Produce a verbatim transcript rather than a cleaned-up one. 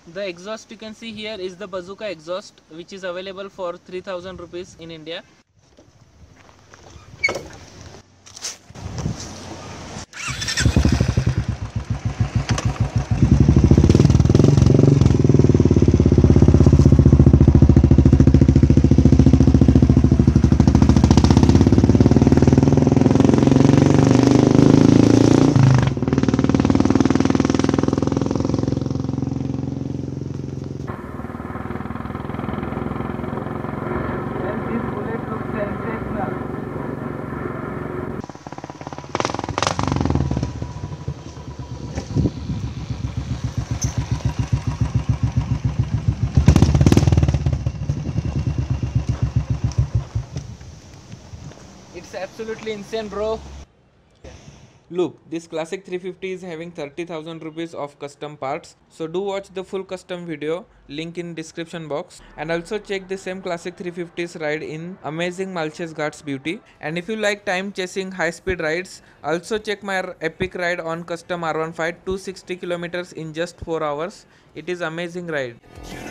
The exhaust you can see here is the Bazooka exhaust, which is available for three thousand rupees in India. It's absolutely insane, bro. Look, this classic three fifty is having thirty thousand rupees of custom parts. So do watch the full custom video, link in description box. And also check the same classic three fifty's ride in amazing Malchus Ghats Beauty. And if you like time chasing high speed rides, also check my epic ride on custom R one five two hundred sixty kilometers in just four hours. It is amazing ride.